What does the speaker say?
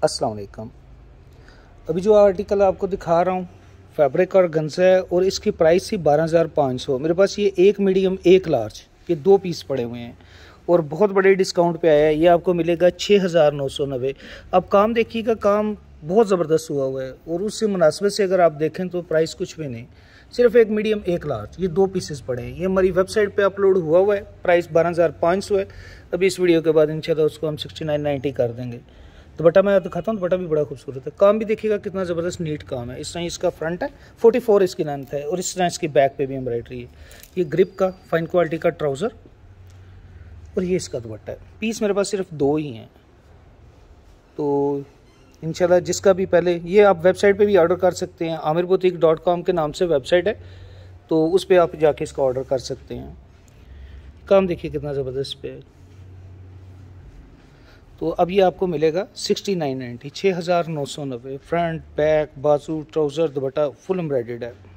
अस्सलाम वालेकुम। अभी जो आर्टिकल आपको दिखा रहा हूँ फैब्रिक और गंजा है और इसकी प्राइस थी 12,500। मेरे पास ये एक मीडियम एक लार्ज ये दो पीस पड़े हुए हैं और बहुत बड़े डिस्काउंट पे आया है। ये आपको मिलेगा 6,990। अब काम देखिएगा, काम बहुत ज़बरदस्त हुआ है और उससे मुनासिबत से अगर आप देखें तो प्राइस कुछ भी नहीं, सिर्फ एक मीडियम एक लार्ज ये दो पीसेस पड़े हैं। ये हमारी वेबसाइट पे अपलोड हुआ है, प्राइस 12,500 है। अभी इस वीडियो के बाद इंशाल्लाह उसको हम 6990 कर देंगे। दुपट्टा मैं दिखाता हूँ, दुपट्टा भी बड़ा खूबसूरत है। काम भी देखिएगा कितना ज़बरदस्त नीट काम है। इस तरह इसका फ्रंट है, 44 इसकी लेंथ है और इस तरह इसकी बैक पे भी एम्ब्रॉयडरी है। ये ग्रिप का फाइन क्वालिटी का ट्राउज़र और ये इसका दुपट्टा है। पीस मेरे पास सिर्फ दो ही हैं, तो इंशाल्लाह जिसका भी पहले ये आप वेबसाइट पे भी ऑर्डर कर सकते हैं। amirboutique.com के नाम से वेबसाइट है, तो उस पर आप जाके इसका ऑर्डर कर सकते हैं। काम देखिए कितना ज़बरदस्त पे है। तो अब ये आपको मिलेगा 6990, 6,990। फ्रंट बैक बाजू ट्राउज़र दुपट्टा फुल एम्ब्रॉयडर्ड है।